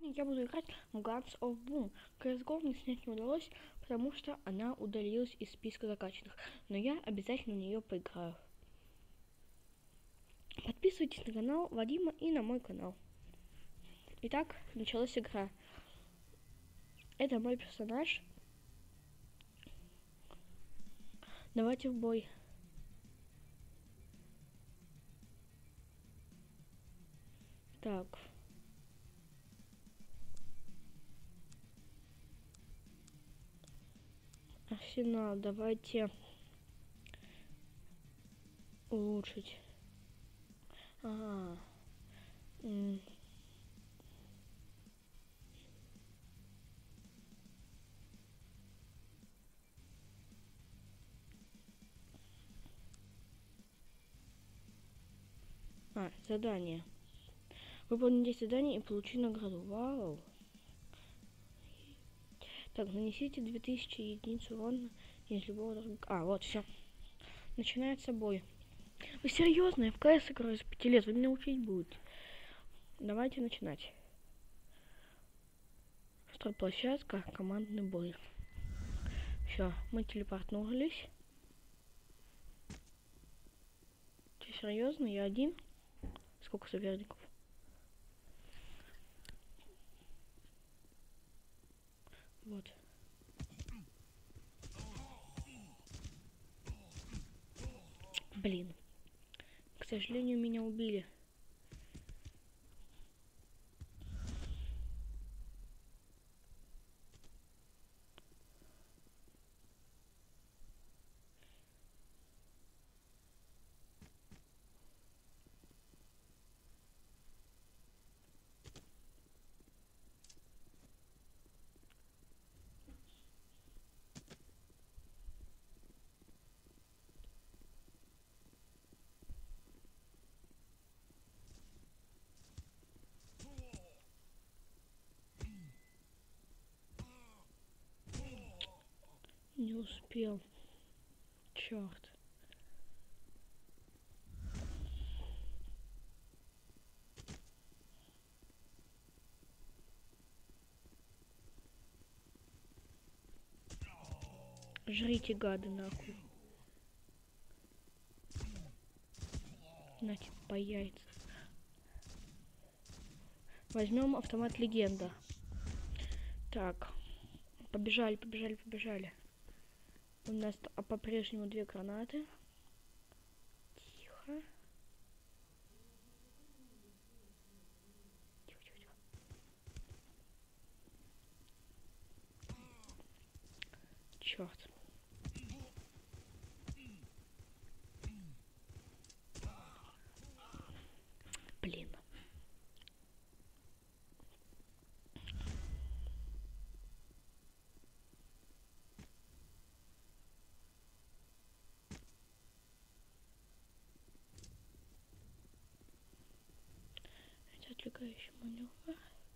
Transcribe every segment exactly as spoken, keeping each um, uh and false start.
Сегодня я буду играть в Guns of Boom. си эс го мне снять не удалось, потому что она удалилась из списка закачанных. Но я обязательно в нее поиграю. Подписывайтесь на канал Вадима и на мой канал. Итак, началась игра. Это мой персонаж. Давайте в бой. Так. Арсенал, давайте улучшить. Ага. М а, задание. Выполни десять заданий и получи награду. Вау. Так, нанесите две тысячи единиц урона из любого дорога. А, вот, все. Начинается бой. Вы серьезно? Я в КС играю с пяти лет. Вы меня учить будете. Давайте начинать. Старт-площадка, командный бой. Все, мы телепортнулись. Че, серьезно? Я один? Сколько соперников? Вот. Блин. К сожалению, меня убили. Не успел. Черт. Жрите, гады, нахуй. Нате по яйца. Возьмем автомат легенда. Так. Побежали, побежали, побежали. У нас по-прежнему две гранаты. Тихо. Тихо, тихо, тихо. Черт. Блин. Это отвлекающий маневр.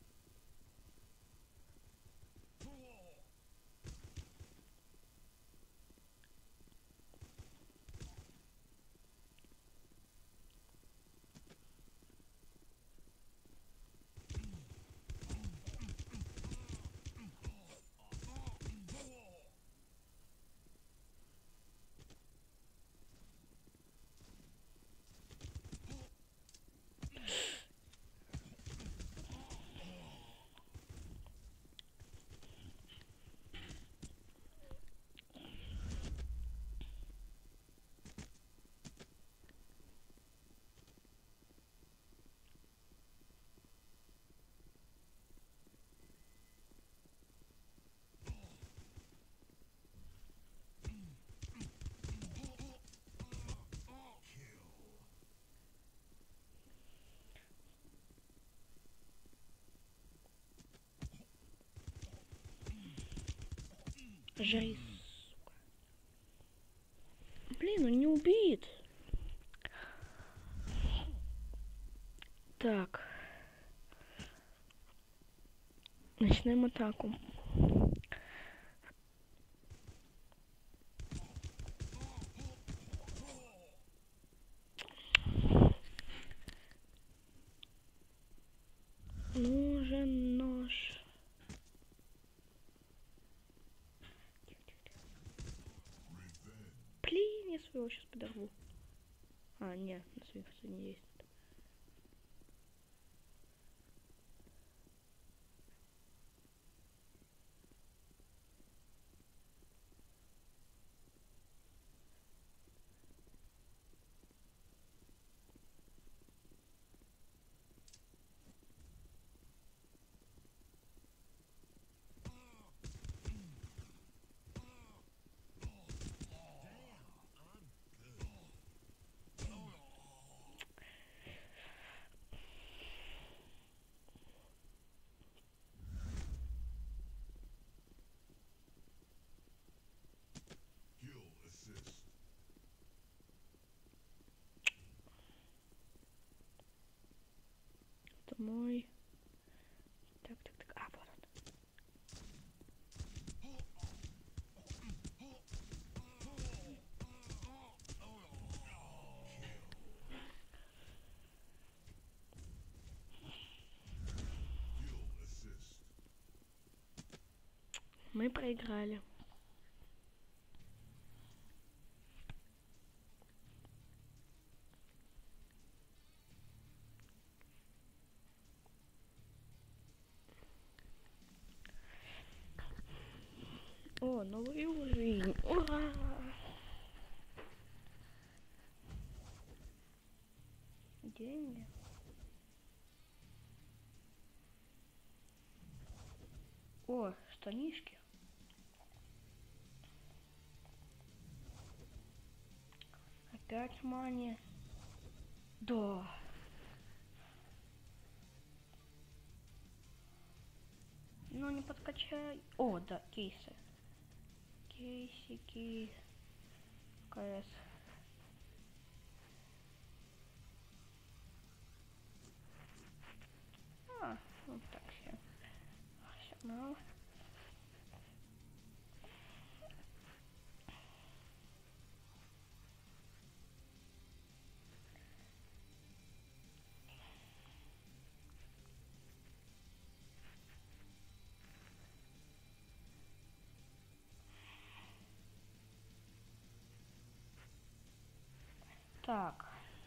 Жри, сука. Блин, он не убит. Так. Начинаем атаку. Ну же. мне нож. Блин, я своего сейчас подорву. А, нет, на своих не есть. Это мой. Так, так, так. А, вот он. Мы проиграли. О, новый уровень. Ура! Деньги. О, штанишки. Опять мани. Да. Ну не подкачай. О, да, кейсы. Кейсики. КС. А, вот так все. Все мало. Так.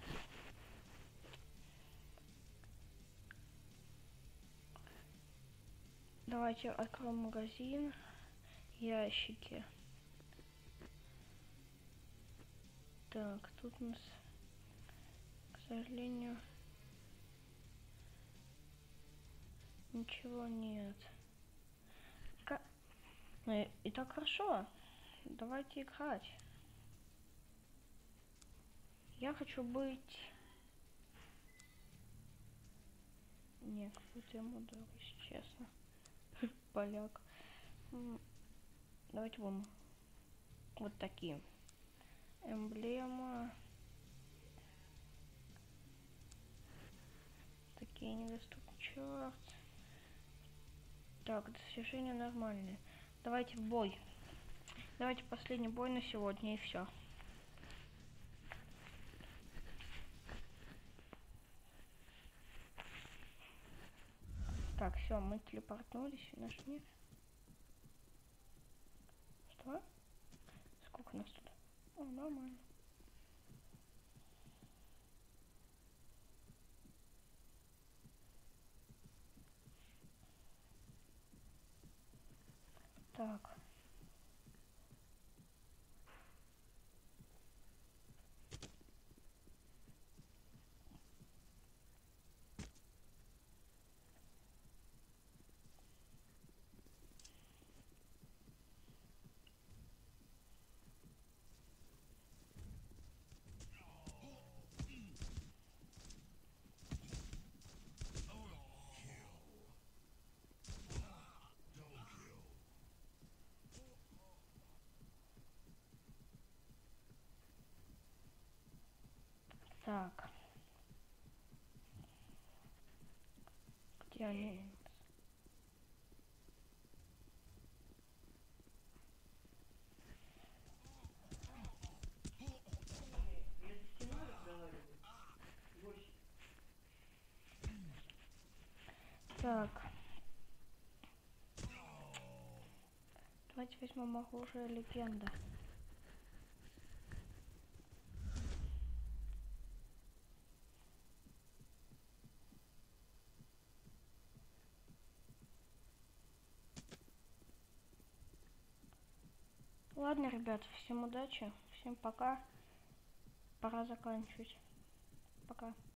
Давайте откроем магазин. Ящики. Так, тут у нас, к сожалению, ничего нет. Ка... И, и так хорошо. Давайте играть. Я хочу быть... Не, какой-то ему дорог, если честно. Поляк. Давайте будем вот такие. Эмблема. Такие недоступны. Черт. Так, достижения нормальные. Давайте в бой. Давайте последний бой на сегодня и все. Так, все, мы телепортнулись в наш мир. Что? Сколько нас тут? О, нормально. Так. Так. Где они? Так. Давайте возьмем оружие легенда. Ладно, ребят, всем удачи, всем пока. Пора заканчивать. Пока.